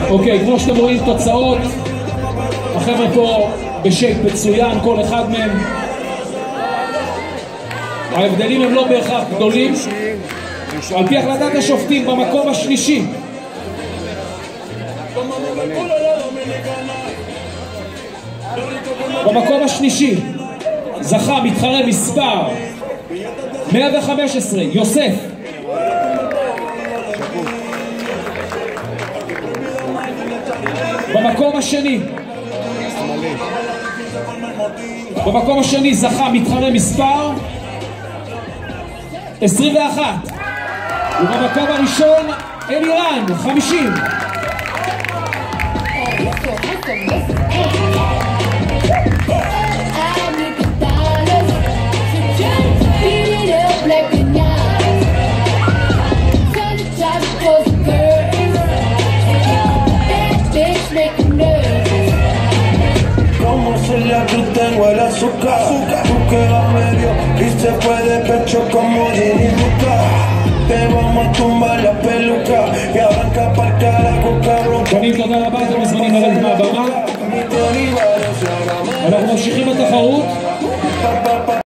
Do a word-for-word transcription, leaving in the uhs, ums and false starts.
אוקיי, כמו שאתם רואים תוצאות, החבר'ה פה בשייפ מצוין, כל אחד מהם. ההבדלים הם לא בהכרח גדולים. על פי החלטת השופטים, במקום השלישי במקום השלישי זכה מתחרה מספר מאה וחמש עשרה, יוסף. במקום השני במקום השני זכה מתחרה מספר עשרים ואחת, ובמקום הראשון אלירן חמישים. Tengo el azúcar, tú quedas medio y se fue de pecho como Ginny Luca. Te vamos a tumbar la peluca y arranca pa'l carajo, cabrón.